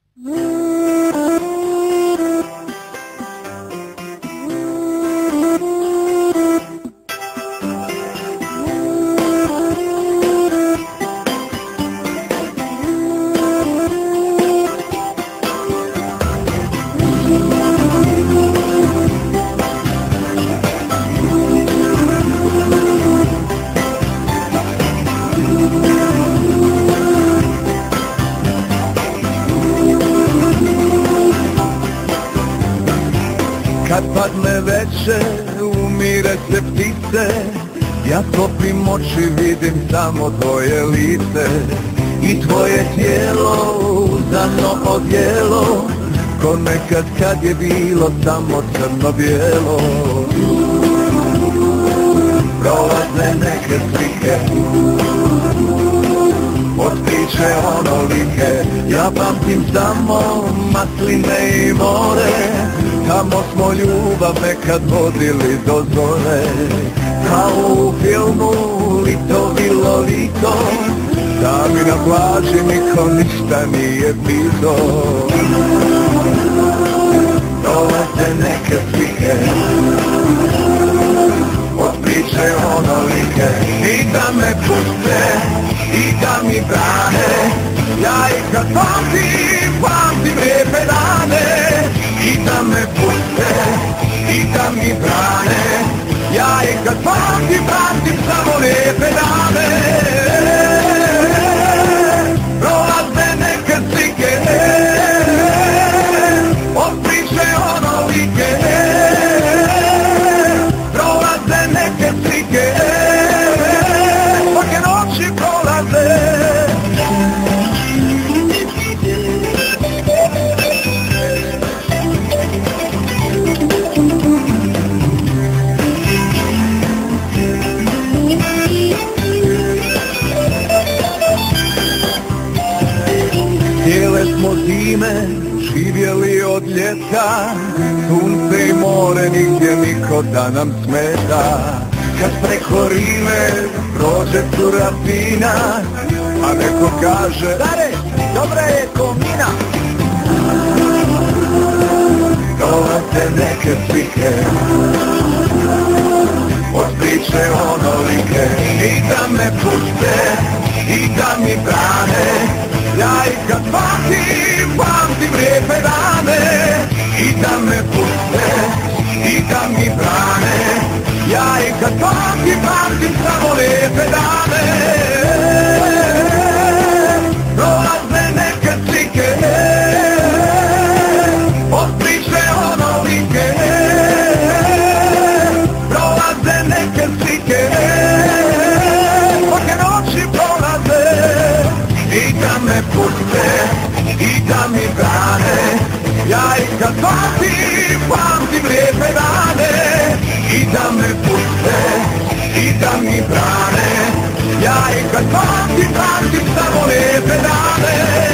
Kad padne večer, umire se ptice, ja topim oči, vidim samo tvoje lice i tvoje tijelo, uzano odjelo, ko nekad kad je bilo samo crno-bijelo. Prolaze neke slike, od priče onolike, ja pamtim samo masline i more, tamo smo ljubav nekad vodili do zore, kao u filmu Lito bilo lito, da mi na plaži niko ništa nije pito. Dolaze neke slike, od priče onolike, i da me puste, i da mi brane, ja ih kad pamtim, pamtim lijepe dane. I da me puste, i da mi brane, ja ih kad pamtim, pamtim samo lijepe dane. Prolaze neke slike, od priče onolike, prolaze neke slike, svake noći prolaze. Cijele smo zime živjeli od ljeta, sunce i more nigdje niko da nam smeta. Kad preko rive prođe cura fina, a neko kaže dare, dobra je ko mina. Dolaze neke slike, od priče onolike, i da me puste, i da mi brane, ja ih kad pamtim, pamtim lijepe dane. I da me puste, i da mi brane, ja ih kad pamtim, pamtim samo lijepe dane. Prolaze neke slike, od priče onolike, prolaze neke slike, svake noći prolaze. I da me puste, i da mi brane, ja ih kad pamtim, pamtim lijepe dane. I da me puste, i da mi brane, ja ih kad pamtim, pamtim samo lijepe dane.